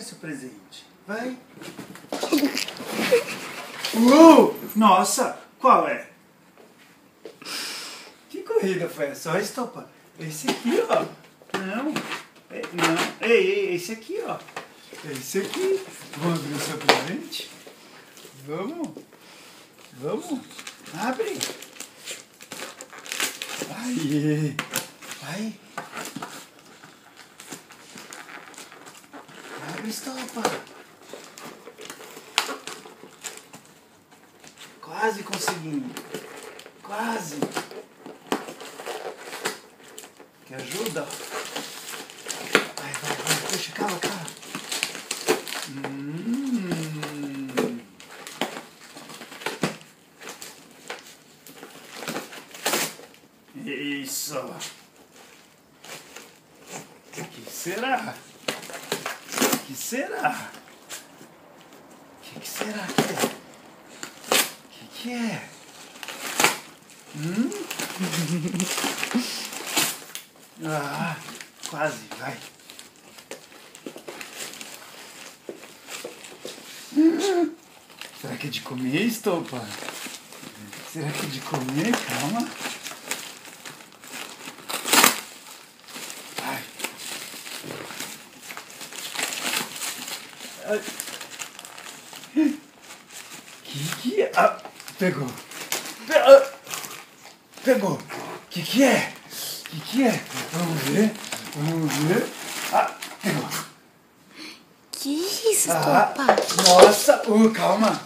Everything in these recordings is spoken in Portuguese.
seu presente. Vai. Nossa, qual é? Que corrida foi essa? Olha, Estopa. Esse aqui, ó. Não. Não. Ei, esse aqui, ó. Esse aqui. Vamos abrir o seu presente? Vamos. Vamos. Abre. Aí. Vai. Abre, Estopa. Quase conseguindo. Quase. Quer ajuda? Vai. Puxa, calma. Isso. Que será? Que será que é? Ah, quase, vai. Será que é de comer, Estopa? Será que é de comer? Calma. Vai. Que é? Ah, pegou. Pegou. Que é? Que é? Vamos ver. Ah, pegou. Que isso, Estopa? Nossa, calma.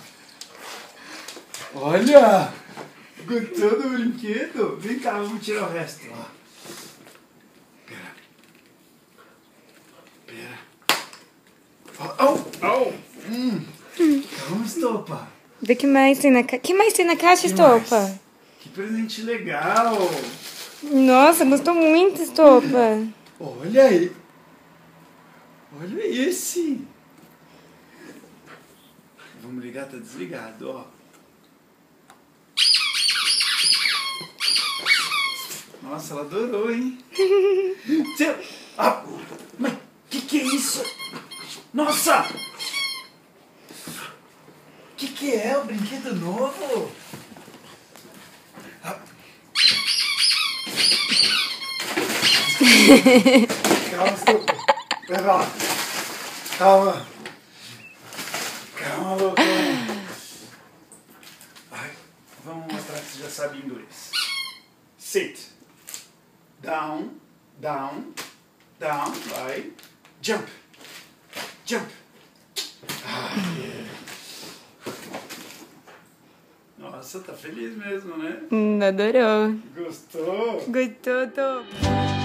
Olha, gostou do brinquedo? Vem cá, vamos tirar o resto. Ó. Pera. Calma, Estopa. Vê que mais tem na caixa. Que mais tem na caixa, Estopa? Que presente legal. Nossa, gostou muito, Estopa. Olha aí. Olha esse. Vamos ligar, tá desligado, ó. Nossa, ela adorou, hein? Mas que é isso? Nossa! Que é o brinquedo novo? Calma, Estopa. Vai lá. Calma, louco. Vamos mostrar que você já sabe inglês. Sit. Down. Vai. Jump. Nossa, tá feliz mesmo, né? Adorou. Gostou? Gostou, Estopa.